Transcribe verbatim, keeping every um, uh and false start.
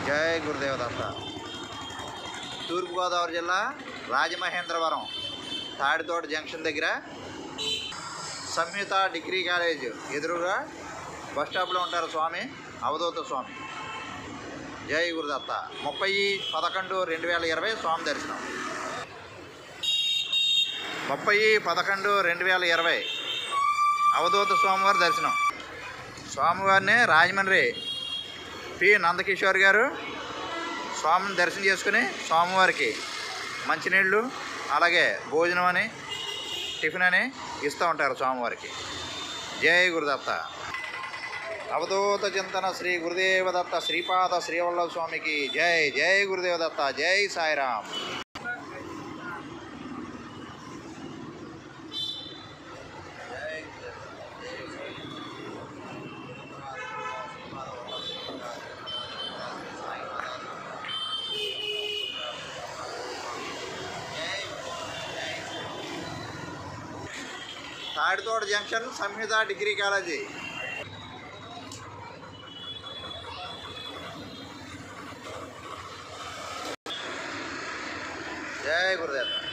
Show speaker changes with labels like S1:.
S1: జై గురుదేవ దత్త. తూర్పుగోదావరి జిల్లా రాజమహేంద్రవరం తాడితోట జంక్షన్ దగ్గర సంహిత డిగ్రీ కాలేజ్ ఎదురుగా బస్ స్టాప్లో ఉంటారు స్వామి, అవధూత స్వామి. జై గురుదత్త. ముప్పై పదకొండు రెండు వేల ఇరవై స్వామి దర్శనం. ముప్పై పదకొండు రెండు వేల ఇరవై అవధూత స్వామివారి దర్శనం. స్వామివారిని రాజమండ్రి పి నందకిషోర్ గారు స్వామిని దర్శనం చేసుకుని స్వామివారికి మంచినీళ్ళు అలాగే భోజనం అని టిఫిన్ అని ఇస్తూ ఉంటారు స్వామివారికి. జై గురుదత్త. అవధూత చింతన శ్రీ గురుదేవదత్త శ్రీపాద శ్రీవల్లభ స్వామికి జై. జై గురుదేవదత్త. జై Sairam. Taditota junction Samhita degree college. జై గురుదేవ్.